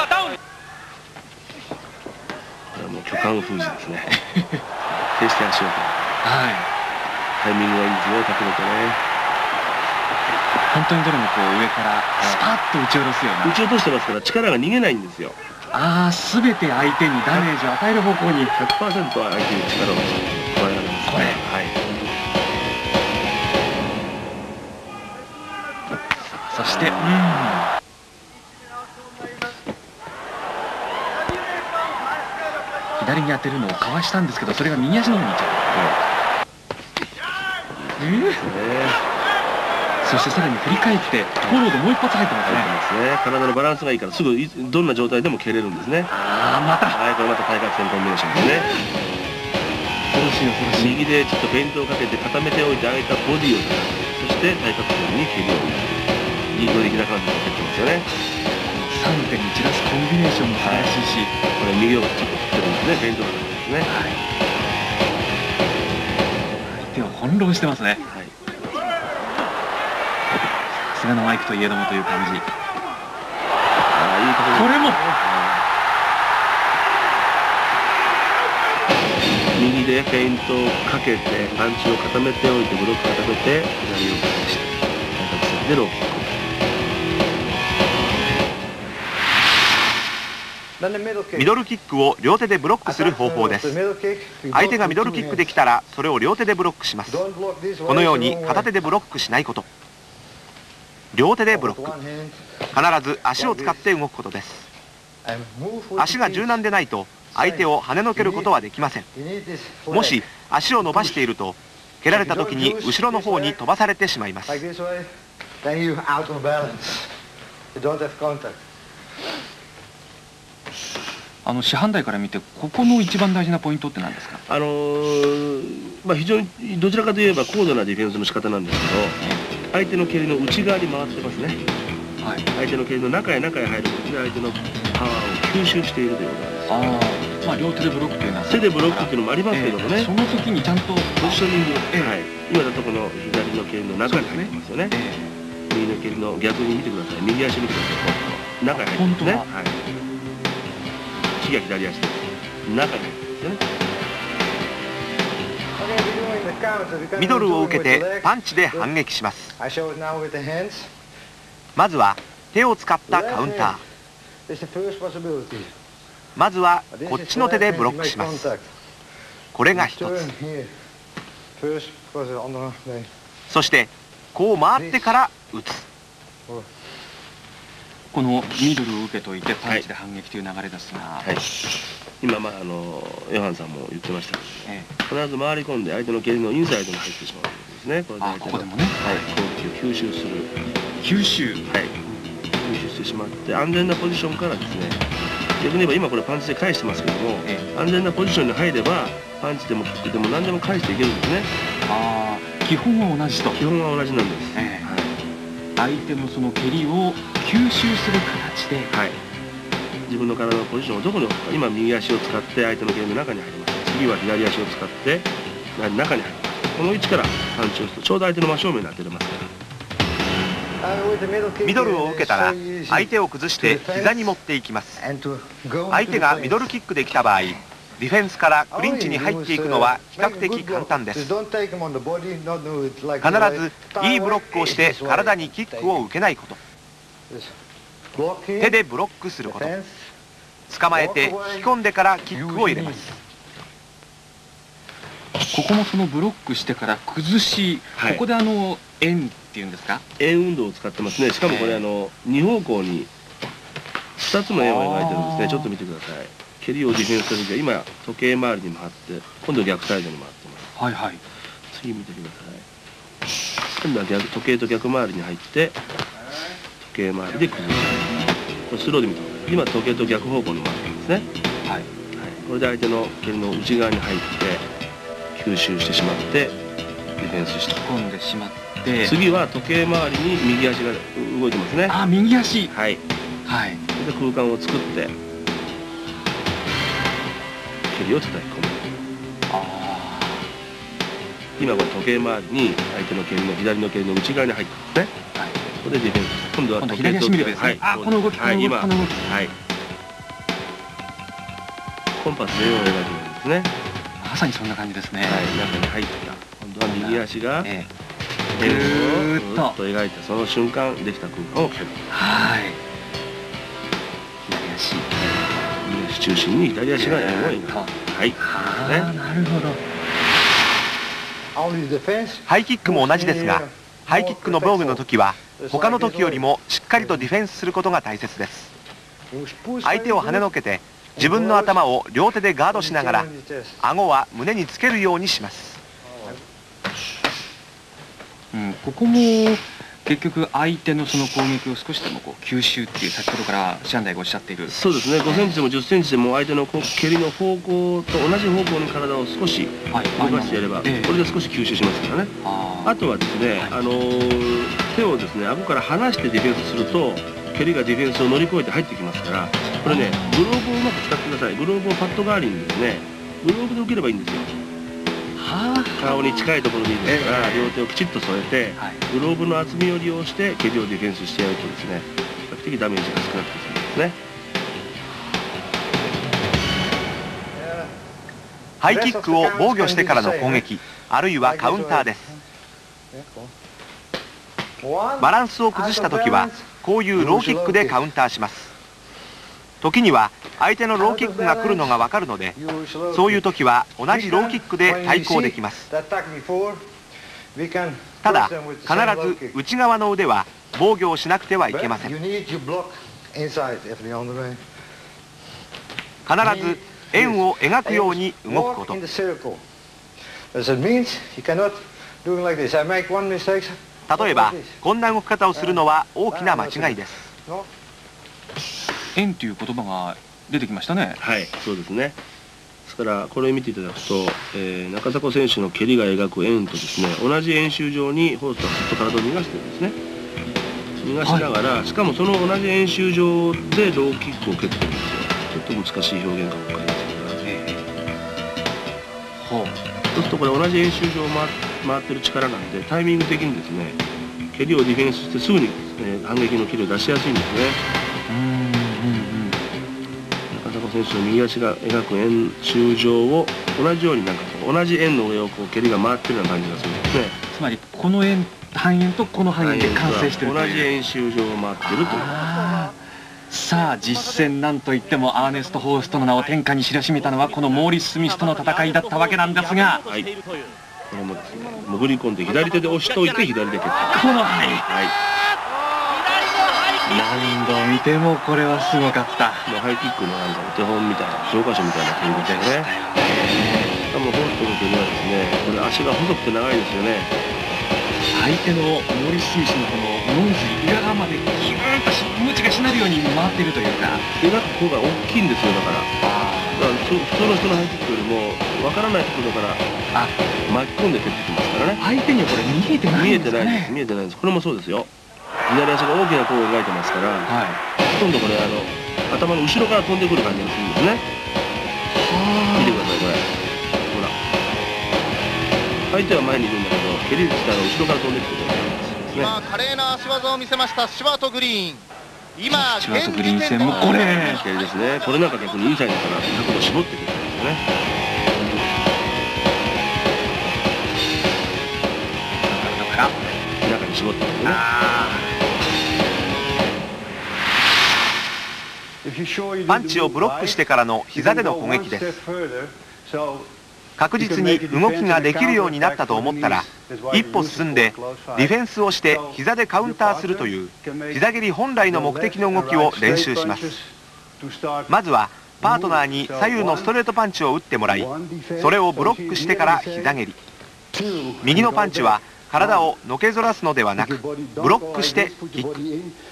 Speaker 4: はもう巨漢封じですね。決して足をタイミングがいいんですね、角度とね。
Speaker 1: 本当にどれもこう上からスパッと打ち下ろすような、
Speaker 4: 打ち落としてますから力が逃げないんですよ。
Speaker 1: 全て相手にダメージを与える方向に
Speaker 4: 100% 相手に力を加えられます。
Speaker 1: これ、
Speaker 4: はい、
Speaker 1: そして左に当てるのをかわしたんですけど、それが右足の方に行っちゃう。そしてさらに振り返ってフォローでもう一発入ってますね。
Speaker 4: 体のバランスがいいからすぐどんな状態でも蹴れるんですね。
Speaker 1: また
Speaker 4: これまた対角線コンビネーションですね。
Speaker 1: 恐ろしい恐ろしい。
Speaker 4: 右でちょっとフェイントをかけて固めておいて相手はボディを叩く。そして対角線に蹴りを入れる。いい乗り気な感じで蹴ってますよね。
Speaker 1: 3点に散らすコンビネーションも素晴らしいし、
Speaker 4: これ右をちょっと振ってるんですね。フェイントをかけてますね。
Speaker 1: 相手を翻弄してますね。さすがのマイクといえどもという感じ。いい
Speaker 4: これも右でフェイントをかけてパンチを固めておいてブロック固めて左を返して対角線でローキック。
Speaker 3: ミドルキックを両手でブロックする方法です。相手がミドルキックできたらそれを両手でブロックします。このように片手でブロックしないこと、両手でブロック、必ず足を使って動くことです。足が柔軟でないと相手を跳ねのけることはできません。もし足を伸ばしていると蹴られた時に後ろの方に飛ばされてしまいます。
Speaker 1: 師範代から見てここの一番大事なポイントって何ですか？
Speaker 4: 非常にどちらかといえば高度なディフェンスの仕方なんですけど、相手の蹴りの内側に回ってますね。相手の蹴りの中へ入ることで相手のパワーを吸収しているということなんです。
Speaker 1: 両手でブロックというのは
Speaker 4: 手でブロックっていうのもありますけどもね、
Speaker 1: その時にちゃんと
Speaker 4: ポジショニング、今だとこの左の蹴りの中に入ってますよね。右の蹴りの逆に見てください。右足見てください。中に入ってますね。次は左足です。中に入ってますよね。
Speaker 3: ミドルを受けてパンチで反撃します。まずは手を使ったカウンター。まずはこっちの手でブロックします。これが一つ。そしてこう回ってから打つ。
Speaker 1: このミドルを受けといてパンチで反撃という流れですが、
Speaker 4: 今、ヨハンさんも言ってましたけど、必ず回り込んで相手の蹴りのインサイドに入ってしまうんですね。これで相手の
Speaker 1: ここでもね、
Speaker 4: 攻撃を吸収する。
Speaker 1: 吸収
Speaker 4: してしまって安全なポジションからですね、逆に言えば今これパンチで返してますけども、安全なポジションに入ればパンチでもキックでも何でも返していけるんですね。
Speaker 1: 基本は同じと。
Speaker 4: 基本は同じなんです。
Speaker 1: 相手のその蹴りを吸収する形で、
Speaker 4: 自分の体のポジションをどこに置くか。今右足を使って相手の蹴りの中に入ります。次は左足を使って中に入ります。この位置からパンチをするとちょうど相手の真正面に当てれますから。
Speaker 3: ミドルを受けたら相手を崩して膝に持っていきます。相手がミドルキックできた場合、ディフェンスからクリンチに入っていくのは比較的簡単です。必ずいいブロックをして体にキックを受けないこと、手でブロックすること、捕まえて引き込んでからキックを入れます。
Speaker 1: ここもそのブロックしてから崩し、ここで円っていうんですか、
Speaker 4: 円運動を使ってますね。しかもこれ2方向に2つの円を描いてるんですね。ちょっと見てください。蹴りをディフェンスするときは今時計回りに回って今度逆サイドに回ってます。次見てください。今度は時計と逆回りに入って時計回りで崩す。これスローで見てください。今時計と逆方向に回ってますね。これで相手の蹴りの内側に入って吸収してしまってディフェンスして
Speaker 1: 込んでしまって、
Speaker 4: 次は時計回りに右足が動いてますね。
Speaker 1: 右足。で
Speaker 4: 空間を作って蹴りを叩き込む。今これ時計回りに相手の蹴りの左の蹴りの内側に入ってますね。これでディフェンス。今度は
Speaker 1: 左足見ればですね。この動き、この動き、この動き。
Speaker 4: コンパスで円を描いてるんですね。
Speaker 1: まさにそんな感じですね。
Speaker 4: 中に入った。今度は右足が円をぐーっと描いて、その瞬間できた空間を蹴る。
Speaker 1: 左足。
Speaker 4: 右足中心に左足が円を描く。
Speaker 1: なるほど。
Speaker 3: ハイキックも同じですが、ハイキックの防御の時は他の時よりもしっかりとディフェンスすることが大切です。相手を跳ねのけて自分の頭を両手でガードしながら顎は胸につけるようにします。
Speaker 1: ここも結局相手のその攻撃を少しでも吸収っていう先ほどからシャンダイがおっしゃっている。
Speaker 4: そうですね。5センチでも10センチでも相手の蹴りの方向と同じ方向に体を少し動かしてやれば、これで少し吸収しますからね。あとはですね、手をですね顎から離してディフェンスすると蹴りがディフェンスを乗り越えて入ってきますから、これねグローブをうまく使ってください。グローブをパッド代わりにですね、グローブで受ければいいんですよ。顔に近いところでいいですから、両手をきちっと添えて、グローブの厚みを利用して蹴りをディフェンスしてやるとですね、比較的ダメージが少なくて済むんですね。
Speaker 3: ハイキックを防御してからの攻撃、あるいはカウンターです。バランスを崩した時はこういうローキックでカウンターします。時には相手のローキックが来るのが分かるので、そういう時は同じローキックで対抗できます。ただ必ず内側の腕は防御をしなくてはいけません。必ず円を描くように動くこと。例えばこんな動き方をするのは大きな間違いです。
Speaker 1: 円という言葉が出てきましたね。
Speaker 4: そうですね。ですからこれを見ていただくと、中迫選手の蹴りが描く円とですね、同じ円周上にホーストがすっと体を逃がしてるんですね。逃がしながら、しかもその同じ円周上でローキックを蹴ってるんですよ。ちょっと難しい表現かも分かりませんが、そうするとこれ同じ円周上を回ってる力なんで、タイミング的にですね蹴りをディフェンスしてすぐにですね反撃の蹴りを出しやすいんですね。中迫選手の右足が描く円周上を同じように同じ円の上を蹴りが回ってるような感じがするんですね。
Speaker 1: つまりこの円半円とこの半円で完成しているという。
Speaker 4: 同じ円周上を回っているという。
Speaker 1: さあ実戦なんといってもアーネスト・ホーストの名を天下に知らしめたのはこのモーリス・スミスとの戦いだったわけなんですが、
Speaker 4: これもですね潜り込んで左手で押しといて左で蹴って、
Speaker 1: この範囲、 何度見てもこれはすごかった。
Speaker 4: ハイキックのなんかお手本みたいな、教科書みたいな感じでしたよね。しかもホーストの時にはですね、これ足が細くて長いですよね。
Speaker 1: 相手のモーリス選手のこのノンズ裏側までギューッとムチがしなるように回っているというか、
Speaker 4: 描く方が大きいんですよ。だから普通の人のハイキックよりも分からないところから巻き込んで蹴ってきますからね。
Speaker 1: 相手にはこれ見えてないんですかね。
Speaker 4: 見えてないです。これもそうですよ。左足が大きな弧を描いてますから、ほとんどこれ頭の後ろから飛んでくる感じがするんですね。見てくださいこれ。ほら、相手は前にいるんだけど、蹴り自体は後ろから飛んでくるという感じですね。
Speaker 5: 今華麗な足技を見せましたスチュワート・グリーン。今
Speaker 1: スチュワート・グリーン戦もこれ
Speaker 4: 蹴りですね。これなんか逆にインサイドから角度絞ってくるんですよね。中に絞ってくるね。
Speaker 3: パンチをブロックしてからの膝での攻撃です。確実に動きができるようになったと思ったら、一歩進んでディフェンスをして膝でカウンターするという膝蹴り本来の目的の動きを練習します。まずはパートナーに左右のストレートパンチを打ってもらい、それをブロックしてから膝蹴り。右のパンチは体をのけぞらすのではなく、ブロックしてキック。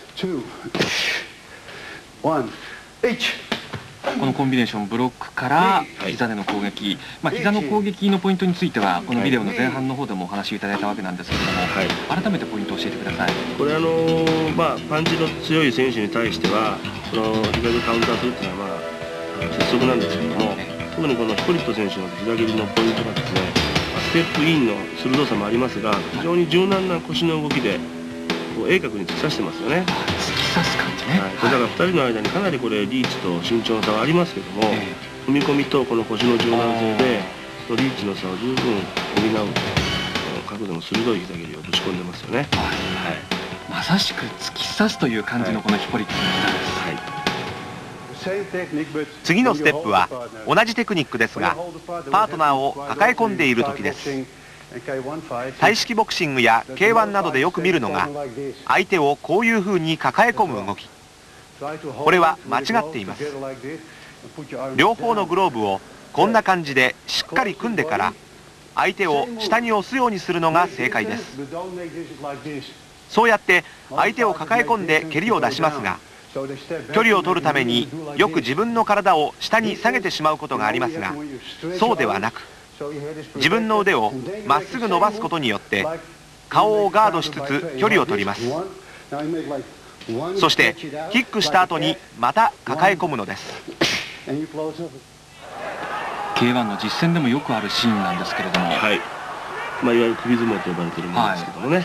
Speaker 1: このコンビネーション、ブロックから膝での攻撃、膝の攻撃のポイントについてはこのビデオの前半の方でもお話しいただいたわけなんですけれども、改めてポイントを教えてください。
Speaker 4: これパンチの強い選手に対してはこの膝でカウンターするっていうのは鉄則なんですけれども、特にこのヒポリット選手の膝蹴りのポイントがですね、ステップインの鋭さもありますが、非常に柔軟な腰の動きで鋭角に突き刺してますよね。
Speaker 1: 突き刺す感じね。
Speaker 4: だから2人の間にかなりこれリーチと身長の差はありますけども、踏み込みとこの腰の柔軟性でリーチの差を十分補う角度の鋭い膝蹴りをぶち込んでますよね。
Speaker 1: まさしく突き刺すという感じのこのヒポリットの膝です。
Speaker 3: 次のステップは同じテクニックですが、パートナーを抱え込んでいる時です。タイ式ボクシングや K1 などでよく見るのが、相手をこういう風に抱え込む動き。これは間違っています。両方のグローブをこんな感じでしっかり組んでから相手を下に押すようにするのが正解です。そうやって相手を抱え込んで蹴りを出しますが、距離を取るためによく自分の体を下に下げてしまうことがありますが、そうではなく、自分の腕をまっすぐ伸ばすことによって顔をガードしつつ距離を取ります。そしてキックした後にまた抱え込むのです。
Speaker 1: K1 の実戦でもよくあるシーンなんですけれども、
Speaker 4: いわゆる首相撲と呼ばれているものですけどもね、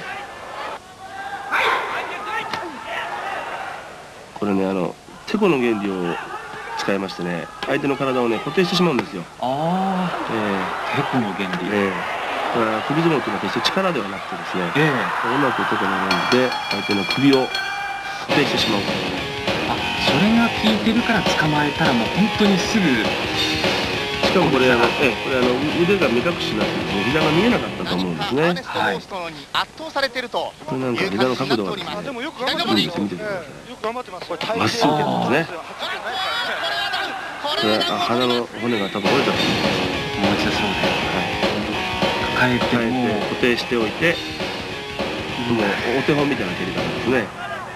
Speaker 4: これねテコの原理を使いましてね、相手の体をね固定してしまうんですよ。
Speaker 1: テコの原理。
Speaker 4: だから首相撲というのは決して力ではなくてですね、うまくテコの原理で相手の首を固定してしまう。
Speaker 1: それが効いてるから捕まえたらもう本当にすぐ。
Speaker 4: しかもこれ腕が目隠しになってですね、膝が見えなかったと思うんですね。これなんか膝の角度がですね、見てください。まっすぐ出てますね。これ鼻の骨が多分折れたと思うんです。
Speaker 1: もう一度そうで、抱えて
Speaker 4: 固定しておいて、もうお手本みたいな蹴り方ですね。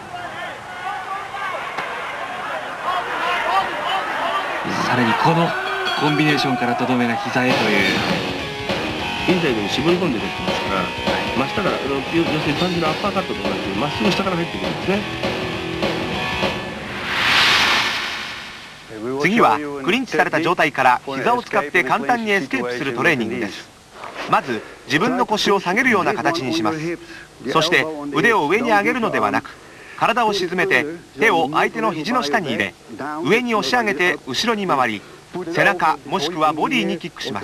Speaker 1: さらにこのコンビネーションからとどめが膝へという、
Speaker 4: インサイドに絞り込んで出てきますから、真下から要するにパンチのアッパーカットと同じでまっすぐ下から入ってくるんですね。
Speaker 3: 次はクリンチされた状態から膝を使って簡単にエスケープするトレーニングです。まず自分の腰を下げるような形にします。そして腕を上に上げるのではなく、体を沈めて手を相手の肘の下に入れ、上に押し上げて後ろに回り、背中もしくはボディにキックします。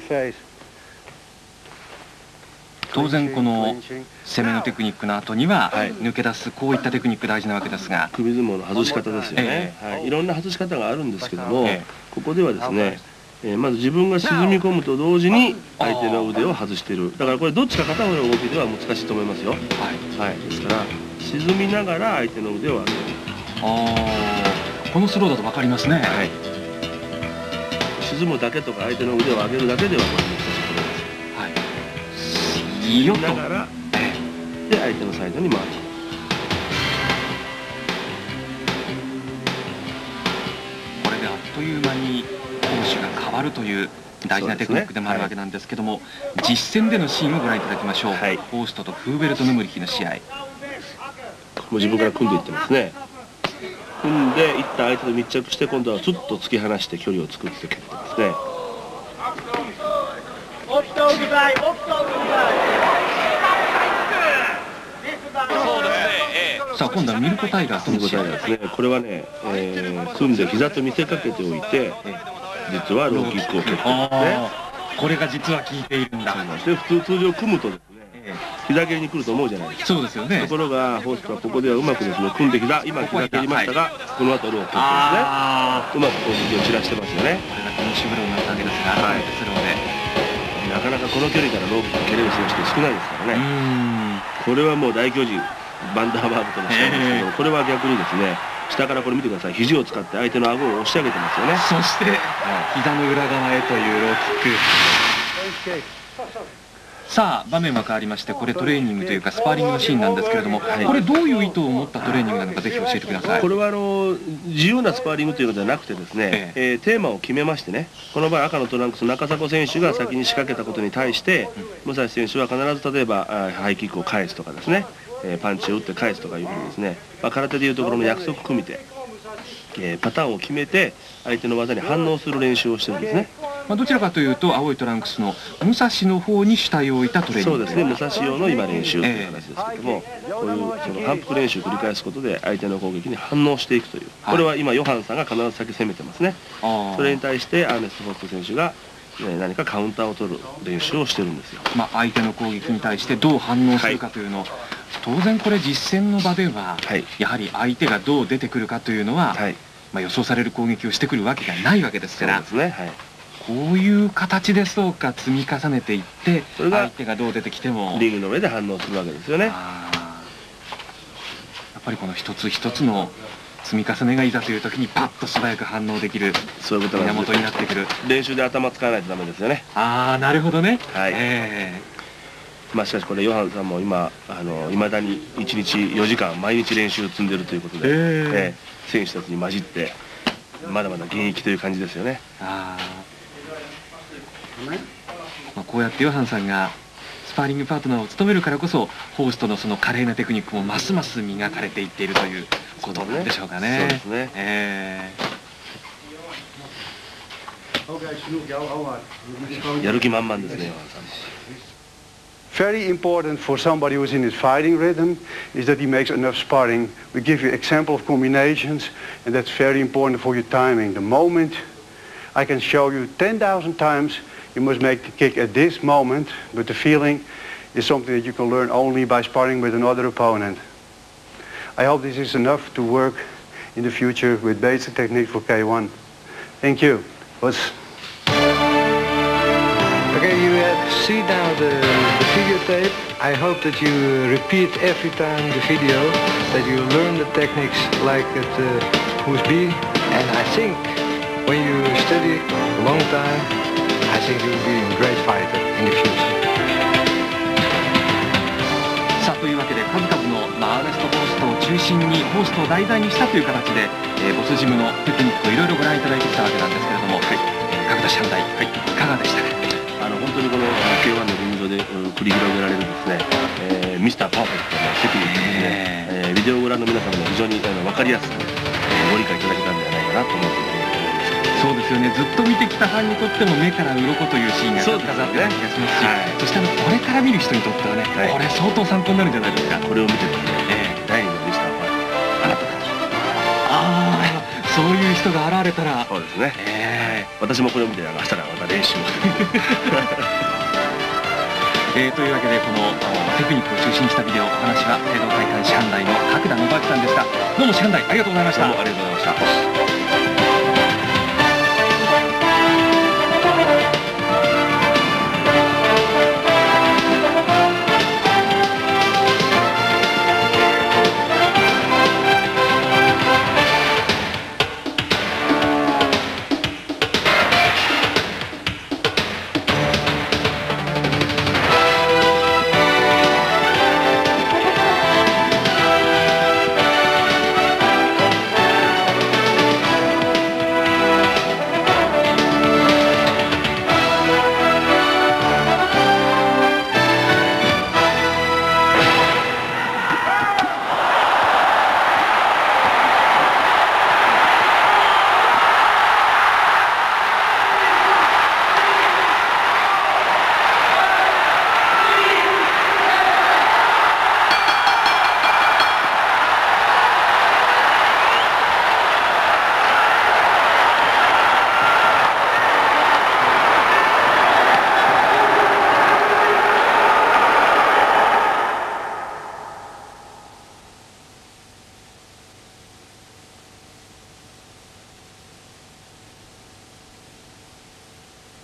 Speaker 1: 当然この攻めのテクニックの後には抜け出す、こういったテクニック大事なわけですが、
Speaker 4: 首相撲の外し方ですよね。いろんな外し方があるんですけども、ここではですね、まず自分が沈み込むと同時に相手の腕を外している。だからこれどっちか片方の動きでは難しいと思いますよ。ですから沈みながら相手の腕を上げる。
Speaker 1: このスローだと分かりますね。
Speaker 4: はい、沈むだけとか相手の腕を上げるだけではこれ難しいことです。はい、よっと沈みながらで相手のサイドに回る。
Speaker 1: これであっという間に攻守が変わるという大事なテクニックでもあるわけなんですけども、実戦でのシーンをご覧いただきましょう。
Speaker 4: はい、
Speaker 1: ホーストとフーベルト・ヌムリヒの試合。
Speaker 4: もう自分から組んでいってますね。組んでいった相手と密着して、今度はちょっと突き放して距離を作って蹴ってますね。
Speaker 1: さあ今度はミルコ・タイガーとの試合
Speaker 4: ですね。これはね、組んで膝と見せかけておいて、実はローキックを蹴ってますね。
Speaker 1: これが実は効いているんだ。
Speaker 4: で通常組むとですね、膝蹴りに来ると思うじゃないですか。
Speaker 1: そうですよね。
Speaker 4: ところがホーストはここではうまくですね、組んで今膝蹴りましたが、この後ローを蹴ってですね、うまく攻撃を散らしてますよね。
Speaker 1: これがフィニッシュブローになったわけですが、改めてスローで、
Speaker 4: なかなかこの距離からローキック蹴れる選手って少ないですからね。これはもう大巨人バンダーバーグとの試合ですけど、これは逆にですね、下からこれ見てください。肘を使って相手の顎を押し上げてますよね。
Speaker 1: そして、膝の裏側へというローキック。さあ場面は変わりまして、これトレーニングというかスパーリングのシーンなんですけれども、これどういう意図を持ったトレーニングなのかぜひ教えてください。
Speaker 4: これは自由なスパーリングというのではなくてですね、テーマを決めましてね、この場合赤のトランクス中迫選手が先に仕掛けたことに対して、武蔵選手は必ず例えばハイキックを返すとかですね、パンチを打って返すとかいうふうにですね、空手でいうところの約束組み手、パターンを決めて相手の技に反応する練習をしてるんですね。
Speaker 1: どちらかというと青いトランクスの武蔵の方に主体を置いたトレーニング。
Speaker 4: そうですね、武蔵用の今練習という形ですけども、こういうその反復練習を繰り返すことで相手の攻撃に反応していくという、これは今ヨハンさんが必ず先攻めてますね。それに対してアーネスト・ホースト選手が何かカウンターを取る練習をしてるんですよ。
Speaker 1: 相手の攻撃に対してどう反応するかというのを、当然これ実戦の場では、やはり相手がどう出てくるかというのは、予想される攻撃をしてくるわけがないわけですから、こういう形でそうか積み重ねていって、相手がどう出てきても
Speaker 4: リングの上で反応するわけですよね。や
Speaker 1: っぱりこの一つ一つの積み重ねがいざという時にパッと素早く反応できる、そういうことが源になってくる。
Speaker 4: 練習で頭使わないとダメですよね。
Speaker 1: なるほどね。
Speaker 4: しかしこれヨハンさんも今いまだに1日4時間毎日練習を積んでるということで、選手たちに混じってまだまだ現役という感じですよね。
Speaker 1: こうやってヨハンさんがスパーリングパートナーを務めるからこそ、ホーストのその華麗なテクニックもますます磨かれていっているということなんでしょうかね。そうですね。
Speaker 4: やる気満々ですね、ヨハンさん。
Speaker 2: Very important for somebody who's in his fighting rhythm is that he makes enough sparring. We give you example of combinations, and that's very important for your timing. The moment I can show you 10,000 times, you must make the kick at this moment, but the feeling is something that you can learn only by sparring with another opponent. I hope this is enough to work in the future with basic technique for K1. Thank you. Okay, you have seen now the videotape. I hope that you repeat every time the video, that you learn the techniques like at Who's B. And I think when you study a long time, I think you'll be a great fighter in the future.
Speaker 1: さあというわけで数々のアーネスト・ホーストを中心にホーストを題材にしたという形で、ボスジムのテクニックをいろいろご覧いただいてきたわけなんですけれども、角田シャンダイ、いかがでしたか？
Speaker 4: 本当にこの K1 のリング上で繰り広げられるですね、ミスターパーフェクトのテクニックですね、ビデオをご覧の皆様も非常に分かりやすくご理解いただけたんではないかなと思っています。
Speaker 1: そうですよね。ずっと見てきたファンにとっても目から鱗というシーンが数々あったような気がしますし、そしてこれから見る人にとってはね、これ相当参考になるんじゃないですか。
Speaker 4: これを見てですね、第2のミスターパーフェクト、あなたたち、
Speaker 1: そういう人が現れたら、
Speaker 4: そうですね、私もこれを見て明日からまた練習を
Speaker 1: というわけでこのテクニックを中心にしたビデオ、お話は聖堂会館師範代の角田信明さんでした。どうも師範代ありがとうございました。
Speaker 4: どうもありがとうございました。